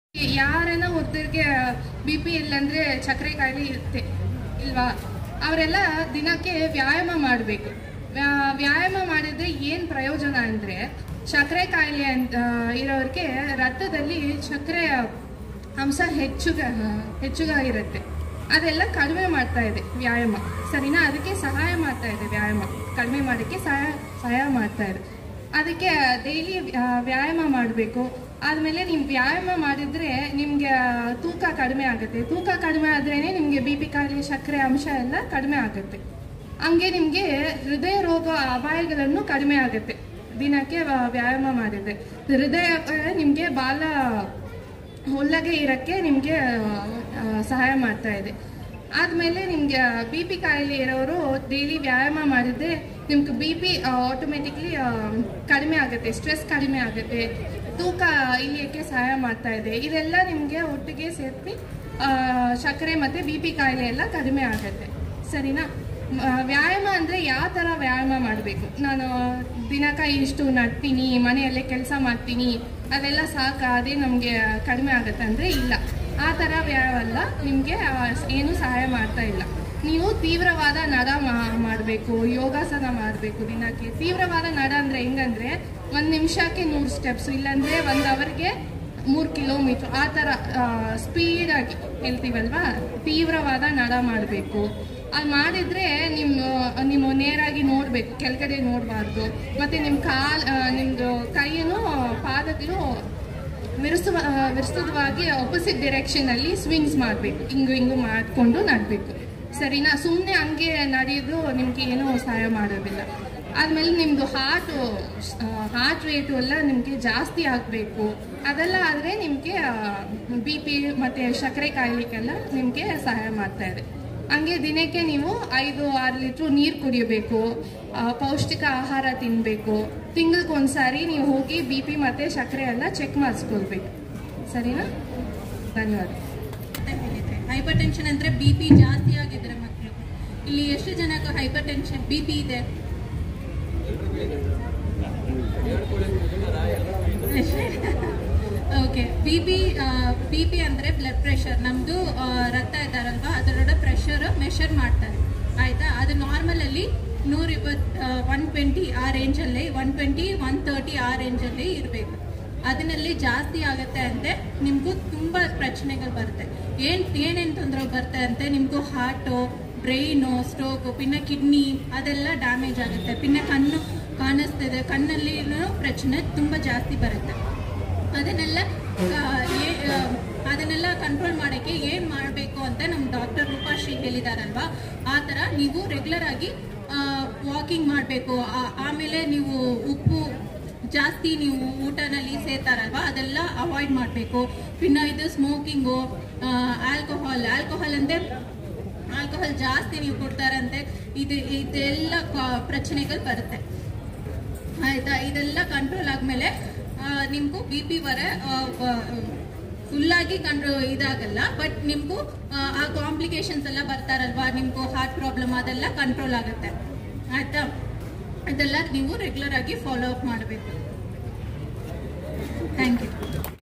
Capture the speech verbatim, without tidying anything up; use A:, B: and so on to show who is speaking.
A: ಯಾರನ್ನ ಒಬ್ಬರಿಗೆ B P ಇಲ್ಲಂದ್ರೆ ಸಕ್ಕರೆ ಕಾಯಿಲೆ ಇರುತ್ತೆ ಇಲ್ವಾ, ಅವರೆಲ್ಲ ದಿನಕ್ಕೆ ವ್ಯಾಯಾಮ ಮಾಡಬೇಕು. ವ್ಯಾಯಾಮ ಮಾಡಿದ್ರೆ ಏನು ಪ್ರಯೋಜನ ಅಂದರೆ ಸಕ್ಕರೆ ಕಾಯಿಲೆ ಅಂತ ಇರೋರಿಗೆ ರಕ್ತದಲ್ಲಿ ಸಕ್ಕರೆ ಅಂಶ ಹೆಚ್ಚುಗ ಹೆಚ್ಚುಗಾಗಿರುತ್ತೆ, ಅದೆಲ್ಲ ಕಡಿಮೆ ಮಾಡ್ತಾ ಇದೆ ವ್ಯಾಯಾಮ. ಸರಿನಾ? ಅದಕ್ಕೆ ಸಹಾಯ ಮಾಡ್ತಾ ಇದೆ ವ್ಯಾಯಾಮ, ಕಡಿಮೆ ಮಾಡೋಕ್ಕೆ ಸಹಾಯ ಸಹಾಯ ಮಾಡ್ತಾ ಇದೆ. ಅದಕ್ಕೆ ಡೈಲಿ ವ್ಯಾಯಾಮ ಮಾಡಬೇಕು. ಆದಮೇಲೆ ನೀವು ವ್ಯಾಯಾಮ ಮಾಡಿದರೆ ನಿಮಗೆ ತೂಕ ಕಡಿಮೆ ಆಗುತ್ತೆ. ತೂಕ ಕಡಿಮೆ ಆದ್ರೇ ನಿಮಗೆ ಬಿ ಪಿ ಕಾಯಿಲೆ ಸಕ್ಕರೆ ಅಂಶ ಎಲ್ಲ ಕಡಿಮೆ ಆಗುತ್ತೆ. ಹಂಗೆ ನಿಮಗೆ ಹೃದಯ ರೋಗ ಅಪಾಯಗಳನ್ನು ಕಡಿಮೆ ಆಗುತ್ತೆ ದಿನಕ್ಕೆ ವ್ಯಾಯಾಮ ಮಾಡಿದರೆ. ಹೃದಯ ನಿಮಗೆ ಬಾಲ ಒಳ್ಳಗೆ ಇರೋಕ್ಕೆ ನಿಮಗೆ ಸಹಾಯ ಮಾಡ್ತಾ ಇದೆ. ಆದಮೇಲೆ ನಿಮಗೆ ಬಿ ಪಿ ಕಾಯಿಲೆ ಇರೋರು ಡೈಲಿ ವ್ಯಾಯಾಮ ಮಾಡಿದರೆ ನಿಮ್ಗೆ ಬಿ ಪಿ ಆಟೋಮೆಟಿಕ್ಲಿ ಕಡಿಮೆ ಆಗುತ್ತೆ, ಸ್ಟ್ರೆಸ್ ಕಡಿಮೆ ಆಗುತ್ತೆ, ತೂಕ ಇಳಿಯೋಕ್ಕೆ ಸಹಾಯ ಮಾಡ್ತಾ ಇದೆ. ಇದೆಲ್ಲ ನಿಮಗೆ ಒಟ್ಟಿಗೆ ಸೇರಿಸಿ ಸಕ್ಕರೆ ಮತ್ತು ಬಿ ಪಿ ಕಾಯಿಲೆ ಎಲ್ಲ ಕಡಿಮೆ ಆಗುತ್ತೆ. ಸರಿನಾ? ವ್ಯಾಯಾಮ ಅಂದರೆ ಯಾವ ಥರ ವ್ಯಾಯಾಮ ಮಾಡಬೇಕು? ನಾನು ದಿನಕ್ಕೆ ಇಷ್ಟು ನಡ್ತೀನಿ, ಮನೆಯಲ್ಲೇ ಕೆಲಸ ಮಾಡ್ತೀನಿ, ಅದೆಲ್ಲ ಸಾಕು, ಅದೇ ನಮಗೆ ಕಡಿಮೆ ಆಗುತ್ತೆ ಅಂದರೆ ಇಲ್ಲ. ಆ ಥರ ವ್ಯಾಯಾಮ ಅಲ್ಲ, ನಿಮಗೆ ಏನೂ ಸಹಾಯ ಮಾಡ್ತಾ ಇಲ್ಲ. ನೀವು ತೀವ್ರವಾದ ನಡ ಮಾಡಬೇಕು, ಯೋಗಾಸನ ಮಾಡಬೇಕು ದಿನಕ್ಕೆ. ತೀವ್ರವಾದ ನಡ ಅಂದರೆ ಹೆಂಗಂದರೆ ಒಂದು ನಿಮಿಷಕ್ಕೆ ನೂರು ಸ್ಟೆಪ್ಸು, ಇಲ್ಲಾಂದರೆ ಒಂದು ಅವರ್ಗೆ ಮೂರು ಕಿಲೋಮೀಟ್ರ್, ಆ ಥರ ಸ್ಪೀಡಾಗಿ ಹೇಳ್ತೀವಲ್ವಾ, ತೀವ್ರವಾದ ನಡ ಮಾಡಬೇಕು. ಅದು ಮಾಡಿದರೆ ನಿಮ್ಮ ನೀವು ನೇರಾಗಿ ನೋಡಬೇಕು, ಕೆಳಗಡೆ ನೋಡಬಾರ್ದು. ಮತ್ತು ನಿಮ್ಮ ಕಾಲು ನಿಮ್ಮದು ಕೈಯನ್ನು ಪಾದಗಳು ವಿರುಸುವ ವಿರುಸುವಾಗಿ ಆಪೋಸಿಟ್ ಡೈರೆಕ್ಷನಲ್ಲಿ ಸ್ವಿಂಗ್ಸ್ ಮಾಡಬೇಕು, ಹಿಂಗು ಹಿಂಗು ಮಾಡಿಕೊಂಡು ನಡಬೇಕು. ಸರಿನಾ? ಸುಮ್ಮನೆ ಹಂಗೆ ನಡೆಯೋದು ನಿಮಗೆ ಏನೂ ಸಹಾಯ ಮಾಡೋದಿಲ್ಲ. ಆದಮೇಲೆ ನಿಮ್ಮದು ಹಾರ್ಟು ಹಾರ್ಟ್ ರೇಟು ಎಲ್ಲ ನಿಮಗೆ ಜಾಸ್ತಿ ಆಗಬೇಕು. ಅದೆಲ್ಲ ಆದರೆ ನಿಮಗೆ ಬಿ ಪಿ ಮತ್ತು ಸಕ್ಕರೆ ಕಾಯಿಲೆಗೆಲ್ಲ ನಿಮಗೆ ಸಹಾಯ ಮಾಡ್ತಾ ಇದೆ. ಹಂಗೆ ದಿನಕ್ಕೆ ನೀವು ಐದು ಆರು ಲೀಟ್ರು ನೀರು ಕುಡಿಯಬೇಕು, ಪೌಷ್ಟಿಕ ಆಹಾರ ತಿನ್ನಬೇಕು. ತಿಂಗಳಿಗೊಂದ್ಸಾರಿ ನೀವು ಹೋಗಿ ಬಿ ಪಿ ಮತ್ತು ಸಕ್ಕರೆ ಎಲ್ಲ ಚೆಕ್ ಮಾಡಿಸ್ಕೊಳ್ಬೇಕು. ಸರಿನಾ? ಧನ್ಯವಾದ.
B: ಹೈಪರ್ ಟೆನ್ಷನ್ ಅಂದರೆ ಬಿ ಪಿ ಜಾಸ್ತಿ ಆಗಿದ್ರೆ ಮಕ್ಕಳು, ಇಲ್ಲಿ ಎಷ್ಟು ಜನಕ್ಕೆ ಹೈಪರ್ ಟೆನ್ಷನ್ ಬಿ ಪಿ ಇದೆ? Okay. B P B P ಅಂದರೆ ಬ್ಲಡ್ ಪ್ರೆಷರ್, ನಮ್ಮದು ರಕ್ತ ಇದ್ದಾರಲ್ವಾ ಅದರೊಡ ಪ್ರೆಷರ್ ಮೆಷರ್ ಮಾಡ್ತಾರೆ, ಆಯಿತಾ? ಅದು ನಾರ್ಮಲಲ್ಲಿ ನೂರ ಇಪ್ಪತ್ತು ಒನ್ ಟ್ವೆಂಟಿ ಆ ರೇಂಜಲ್ಲಿ, ಒನ್ ಟ್ವೆಂಟಿ ಒನ್ ತರ್ಟಿ ಆ ರೇಂಜಲ್ಲಿ ಇರಬೇಕು. ಅದನ್ನಲ್ಲಿ ಜಾಸ್ತಿ ಆಗುತ್ತೆ ಅಂದರೆ ನಿಮಗೂ ತುಂಬ ಪ್ರಶ್ನೆಗಳು ಬರುತ್ತೆ. ಏನು ಏನೇನು ತೊಂದರೆ ಬರುತ್ತೆ ಅಂತೆ, ನಿಮಗೂ ಹಾರ್ಟು, ಬ್ರೈನು, ಸ್ಟ್ರೋಕು, ಪಿನ್ನ ಕಿಡ್ನಿ ಅದೆಲ್ಲ ಡ್ಯಾಮೇಜ್ ಆಗುತ್ತೆ. ಪಿನ್ನ ಕಣ್ಣು ಕಾಣಿಸ್ತಿದೆ, ಕಣ್ಣಲ್ಲಿ ಪ್ರಶ್ನೆ ತುಂಬ ಜಾಸ್ತಿ ಬರುತ್ತೆ. ಅದನ್ನೆಲ್ಲ ಅದನ್ನೆಲ್ಲ ಕಂಟ್ರೋಲ್ ಮಾಡೋಕ್ಕೆ ಏನು ಮಾಡಬೇಕು ಅಂತ ನಮ್ಮ ಡಾಕ್ಟರ್ ರೂಪಾಶ್ರೀ ಹೇಳಿದಾರಲ್ವಾ, ಆ ಥರ ನೀವು ರೆಗ್ಯುಲರ್ ಆಗಿ ವಾಕಿಂಗ್ ಮಾಡಬೇಕು. ಆಮೇಲೆ ನೀವು ಉಪ್ಪು ಜಾಸ್ತಿ ನೀವು ಊಟನಲ್ಲಿ ಸೇರ್ತಾರಲ್ವ ಅದೆಲ್ಲ ಅವಾಯ್ಡ್ ಮಾಡಬೇಕು. ಪಿನ್ನ ಇದು ಸ್ಮೋಕಿಂಗು, ಆಲ್ಕೋಹಾಲ್ ಆಲ್ಕೋಹಾಲ್ ಅಂದರೆ ಆಲ್ಕೋಹಾಲ್ ಜಾಸ್ತಿ ನೀವು ಕೊಡ್ತಾರಂತೆ, ಇದು ಇದೆಲ್ಲ ಪ್ರಶ್ನೆಗಳು ಬರುತ್ತೆ, ಆಯಿತಾ? ಇದೆಲ್ಲ ಕಂಟ್ರೋಲ್ ಆದಮೇಲೆ ನಿಮಗೂ ಬಿ ಪಿ ವರೆ ಫುಲ್ಲಾಗಿ ಕಂಟ್ರೋ ಇದಾಗಲ್ಲ, ಬಟ್ ನಿಮಗೂ ಆ ಕಾಂಪ್ಲಿಕೇಶನ್ಸ್ ಎಲ್ಲ ಬರ್ತಾರಲ್ವಾ, ನಿಮಗೂ ಹಾರ್ಟ್ ಪ್ರಾಬ್ಲಮ್ ಅದೆಲ್ಲ ಕಂಟ್ರೋಲ್ ಆಗುತ್ತೆ, ಆಯಿತಾ? ಇದೆಲ್ಲ ನೀವು ರೆಗ್ಯುಲರ್ ಆಗಿ ಫಾಲೋ ಅಪ್ ಮಾಡಬೇಕು. Thank you.